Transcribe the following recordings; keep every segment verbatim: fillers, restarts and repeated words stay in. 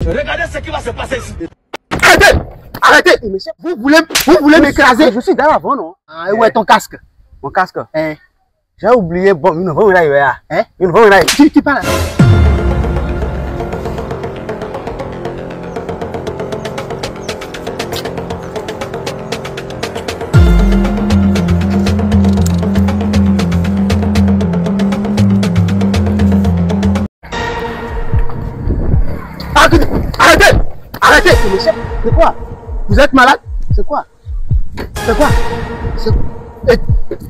Regardez ce qui va se passer ici. Arrêtez! Arrêtez! Mais chef, vous voulez, vous voulez m'écraser? Je suis dans l'avant, non? Ah, où est ton casque? Mon casque? Hein? J'ai oublié. Bon, une fois, Hein? une fois, Tu, tu parles. Arrêtez! Arrêtez! Arrêtez! Mais chef, c'est quoi? Vous êtes malade? C'est quoi? C'est quoi? C'est... Eh,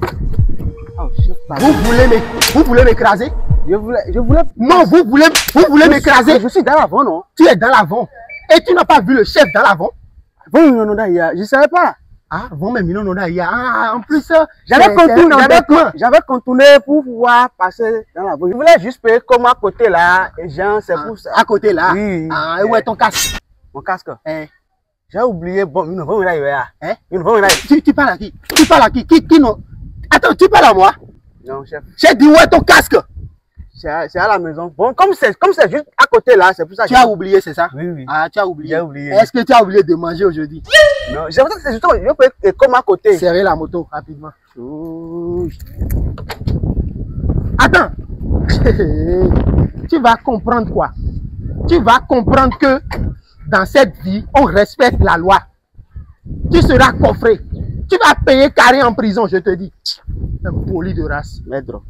Oh, chef, pardon. Vous voulez m'é- vous voulez m'écraser? Je voulais, je voulais. Non, vous voulez, vous voulez m'écraser? Je suis dans l'avant, non? Tu es dans l'avant. Et tu n'as pas vu le chef dans l'avant? Bon, non, non, non, je ne savais pas. Ah, bon, mais non, non, non, il y a, ah, en plus, ça, J'avais c'est- contourné, c'est un j'avais endettement. j'avais contourné pour pouvoir passer dans la voie. Je voulais juste payer comme à côté là, et genre, c'est pour ça. À côté là. Oui. Ah, et où est ton casque? Mon casque. Hein? J'ai oublié. Bon, une fois, Hein? une fois, Tu, tu parles à qui? Tu parles à qui? Qui, qui non? Attends, tu parles à moi? non, chef. J'ai dit où est ton casque? C'est à, c'est à la maison. Bon, comme c'est comme c'est juste à côté là, c'est pour ça que Tu as oublié, c'est ça? Oui, oui. Ah, tu as oublié. J'ai oublié. Est-ce que tu as oublié de manger aujourd'hui? Non, j'ai l'impression que c'est justement, je peux comme à côté. Serrer la moto rapidement. Ouh. Attends. Tu vas comprendre quoi? Tu vas comprendre que dans cette vie, on respecte la loi. Tu seras coffré. Tu vas payer carré en prison, je te dis. Un poli de race. Maître.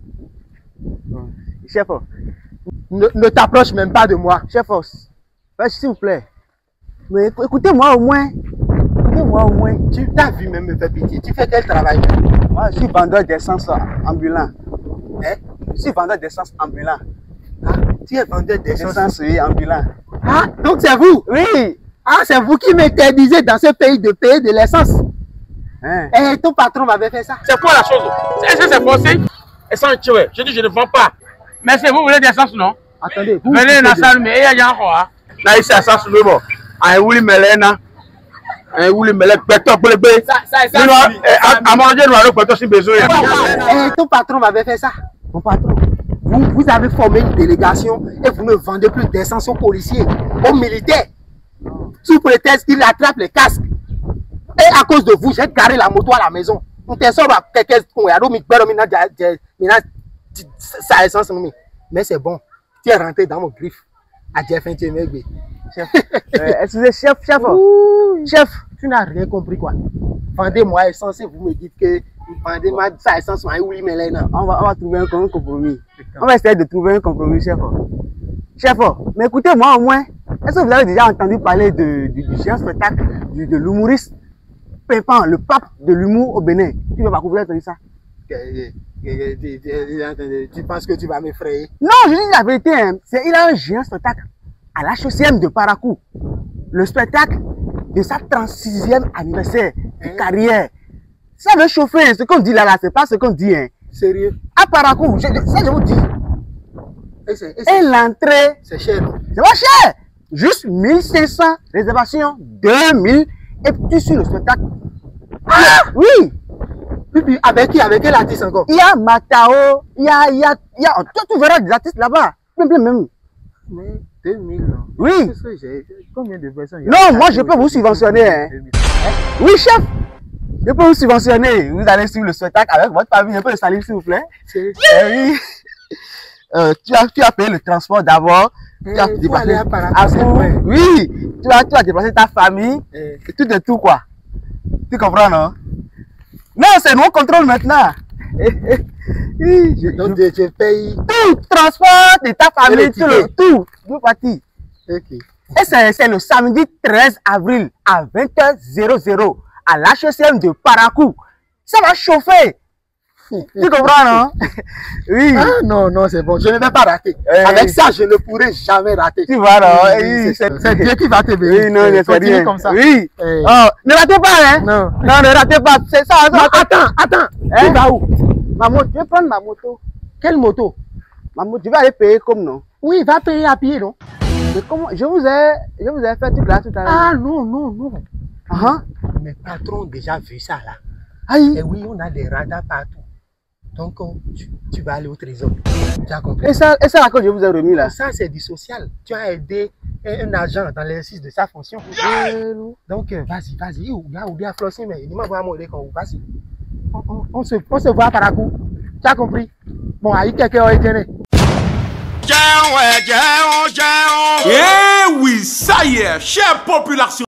Chef, Ne, ne t'approche même pas de moi. chef, s'il vous plaît. Mais écou- écoutez-moi au moins. Écoutez-moi au moins. Tu t'as vu même me faire pitié. Tu fais quel travail? Moi, je suis vendeur d'essence ambulant. Hein? Je suis vendeur d'essence ambulant. Ah, tu es vendeur d'essence. D'essence, oui, ambulant. Ah, donc c'est vous? Oui. Ah, c'est vous qui m'interdisez dans ce pays de payer de l'essence. Hein? Et ton patron m'avait fait ça. C'est quoi la chose? Est-ce que c'est forcé? Et sans tuer. Je dis je ne vends pas. Mais c'est vous voulez d'essence, non? Attendez, vous. Venez dans la vous- salle, mais il y a un quoi? Là, ici, essence, le bon. Un ouli melena. Un ouli melena. Péto, pour le bé. Ça, ça, ça, Nous, ça, à manger, nous allons péto si besoin. Et ton patron m'avait fait ça. Mon patron, vous, vous avez formé une délégation et vous ne vendez plus d'essence aux policiers, aux militaires. Sous prétexte qu'ils attrapent les casques. Et à cause de vous, j'ai garé la moto à la maison. On te sort à quelqu'un qui a mis sa essence. Mais c'est bon. Tu es rentré dans mon griffe. À Jeff Intiemegbe. Chef. Euh, excusez, chef, chef. Chef, tu n'as rien compris quoi. Vendez-moi essence et vous me dites que vendez-moi sa essence. Oui, mais là, non. On va, on va trouver un, un compromis. On va essayer de trouver un compromis, chef. Chef, mais écoutez-moi au moins. Est-ce que vous avez déjà entendu parler de, du, du géant spectacle du, de l'humoriste Pimpant, le pape de l'humour au Bénin? Tu veux pas vous avez entendu ça? Tu penses que tu vas m'effrayer? Non, je dis la vérité. Hein. C'est, il a un géant spectacle à l'H E C M de Parakou. Le spectacle de sa trente-sixième anniversaire de carrière. Ça veut chauffer. Ce qu'on dit là, là, c'est pas ce qu'on dit. Hein. Sérieux? À Parakou, je, ça je vous dis. Et c'est, et c'est, Et l'entrée, c'est cher, non? c'est pas cher. Juste mille cinq cents réservations, deux mille. Et puis tu suis le spectacle. Ah, oui. Puis, puis, avec qui? Avec quel artiste encore? Il y a Matao, il y a, il y a, il y a, tu, tu verras des artistes là-bas. Plein, plein, même. Mais deux mille, non? Oui. Qu'est-ce que j'ai? Combien de personnes? il y a? Non, moi je peux vous subventionner. Hein. Oui, chef. Je peux vous subventionner. Vous allez suivre le spectacle avec votre famille. Un peu de salive, s'il vous plaît. Sérieux? Eh oui. Euh, tu, as, tu as payé le transport d'abord. Tu as Eh, déplacé. faut aller à Parakou, Ah, c'est vrai. oui. Tu as, tu as déplacé ta famille. Eh. Et tout de tout, quoi. Tu comprends, non? Non, c'est nous contrôle maintenant. Oui, je, Donc, je- je, je paye. tout, transport de ta famille, le tout, le, ticket. tout, tout parti. Ok. Et c'est c'est le samedi treize avril à vingt heures à l'H E C M de Parakou. Ça va chauffer. Tu comprends, non? Oui. Ah non, non, c'est bon. Je ne vais pas rater. Eh. Avec ça, je ne pourrai jamais rater. Tu vois, non? Oui, Oui, c'est c'est Dieu qui va te bénir. Oui, non, Eh, mais c'est continue rien. comme ça. Oui. Eh. Oh, ne ratez pas, hein? Non. Non, ne ratez pas. C'est ça, ça. Non, attends, attends. Hein? Tu vas où? Ma moto, je vais prendre ma moto. Quelle moto? Ma moto, je vais aller payer comme non. Oui, va payer à pied, non? Mais comment, je vous ai, je vous ai fait tout là tout à l'heure. Ah non, non, non. Ah, Mes patrons ont déjà vu ça là. aïe. Et oui, on a des radars partout. Donc, on- tu, tu vas aller au trésor. Tu as compris? Et ça, et ça là que je vous ai remis là. Ça, c'est du social. Tu as aidé un agent dans l'exercice de sa fonction. Donc, euh, vas-y, vas-y. Ou bien, ou bien, Flossie, mais il m'a vraiment aidé quand vous passez. On, on, on, se, on se voit par la cour. Tu as compris? Bon, aïe, quelqu'un a été né. Eh oui, ça y est, chère population.